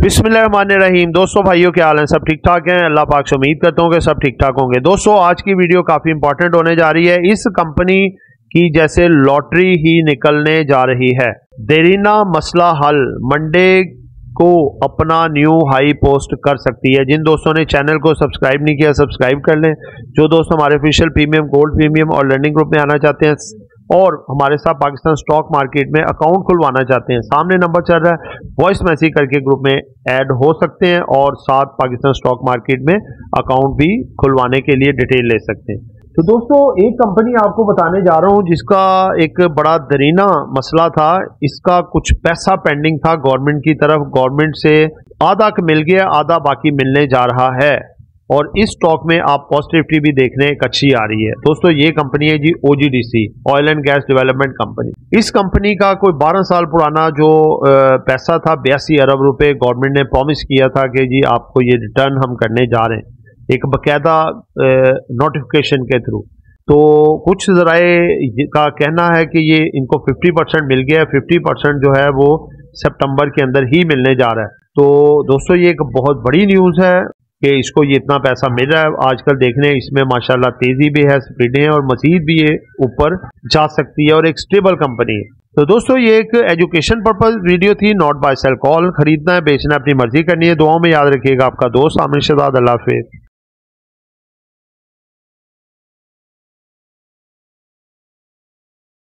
बिस्मिल्लाहिर्रहमानिर्रहीम। दोस्तों भाइयों क्या हाल है, सब ठीक ठाक हैं। अल्लाह पाक से उम्मीद करता हूँ कि सब ठीक ठाक होंगे। दोस्तों आज की वीडियो काफ़ी इंपॉर्टेंट होने जा रही है। इस कंपनी की जैसे लॉटरी ही निकलने जा रही है। देरीना मसला हल मंडे को अपना न्यू हाई पोस्ट कर सकती है। जिन दोस्तों ने चैनल को सब्सक्राइब नहीं किया सब्सक्राइब कर लें। जो दोस्त हमारे ऑफिशियल प्रीमियम, गोल्ड प्रीमियम और लर्निंग ग्रुप में आना चाहते हैं और हमारे साथ पाकिस्तान स्टॉक मार्केट में अकाउंट खुलवाना चाहते हैं, सामने नंबर चल रहा है, वॉइस मैसेज करके ग्रुप में ऐड हो सकते हैं और साथ पाकिस्तान स्टॉक मार्केट में अकाउंट भी खुलवाने के लिए डिटेल ले सकते हैं। तो दोस्तों एक कंपनी आपको बताने जा रहा हूं जिसका एक बड़ा दरीना मसला था। इसका कुछ पैसा पेंडिंग था गवर्नमेंट की तरफ, गवर्नमेंट से आधा मिल गया, आधा बाकी मिलने जा रहा है और इस स्टॉक में आप पॉजिटिविटी भी देखने एक अच्छी आ रही है। दोस्तों ये कंपनी है जी OGDC, oil and gas development company. इस कंपनी का कोई 12 साल पुराना जो पैसा था 82 अरब रुपए गवर्नमेंट ने प्रॉमिस किया था कि जी आपको ये रिटर्न हम करने जा रहे हैं, एक बकायदा नोटिफिकेशन के थ्रू। तो कुछ जराए का कहना है कि ये इनको 50% मिल गया है, 50% जो है वो सितंबर के अंदर ही मिलने जा रहा है। तो दोस्तों ये एक बहुत बड़ी न्यूज़ है कि इसको ये इतना पैसा मिल रहा है। आजकल देखने इसमें माशाल्लाह तेजी भी है, स्पीडें हैं और मजीद भी ये ऊपर जा सकती है और एक स्टेबल कंपनी है। तो दोस्तों ये एक एजुकेशन पर्पज वीडियो थी, नॉट बाय सेल कॉल। खरीदना है बेचना है अपनी मर्जी करनी है। दुआओं में याद रखिएगा। आपका दोस्त आमिर शहजाद। अल्लाह हाफिज़।